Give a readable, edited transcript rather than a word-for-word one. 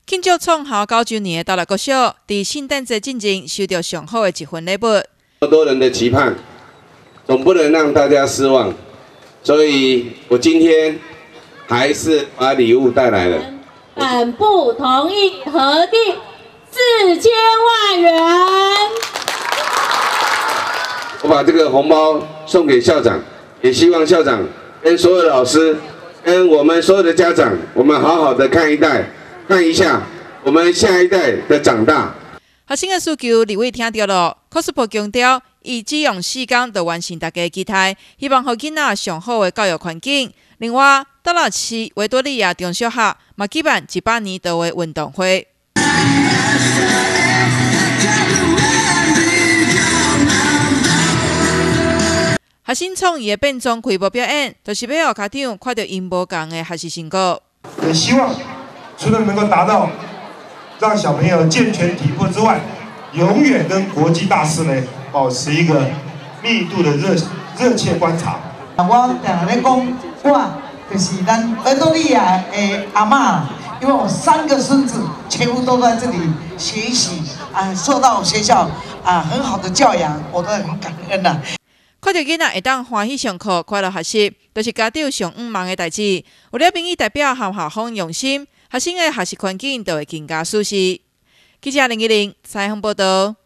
庆祝创校90周年的到来国小，伫圣诞节进前收到上好的一份礼物。 这么多人的期盼，总不能让大家失望，所以我今天还是把礼物带来了。 本部同意核定4000万元。 我把这个红包送给校长，也希望校长跟所有的老师，跟我们所有的家长，我们好好的看一下我们下一代的长大。 学生的需求，立委听到了 ，cospo 强调，伊只用4天就完成大家的期待，希望给囡仔上好的教育环境。另外，达拉市维多利亚中小学嘛举办100年度的运动会。学生创意的变装开幕表演，就是要让家长看到因无同的学习成果。 也希望除了能够达到让小朋友健全体魄之外，永远跟国际大事呢保持一个密度的热切观察。 我常常在讲，我就是咱维多利亚的阿嬷，因为我3个孙子全部都在这里学习啊，受到学校很好的教养，我都很感恩呐。 看到囡仔会当欢喜上课、快乐学习，就是家长上忙的代志。为了评议代表和校方用心，学生的学习环境就会更加舒适。记者林依玲采访报道。